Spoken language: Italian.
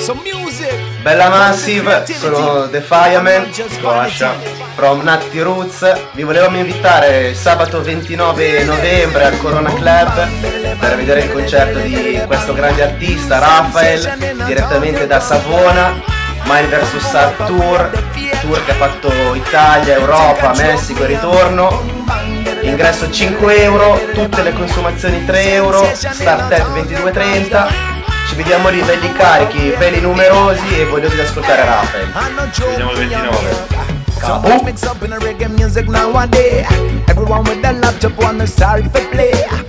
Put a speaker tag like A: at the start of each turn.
A: Bella Massive, sono The Fireman, Squascia, from Natti Roots. Vi volevamo invitare sabato 29 novembre al Corona Club per vedere il concerto di questo grande artista, Raphael, direttamente da Savona. Mind vs Art Tour che ha fatto Italia, Europa, Messico e ritorno. Ingresso 5 euro, tutte le consumazioni 3 euro, start at 22:30. Ci vediamo lì belli carichi, belli numerosi e vogliosi di ascoltare Raphael.
B: Ci vediamo il 29.
A: Capo.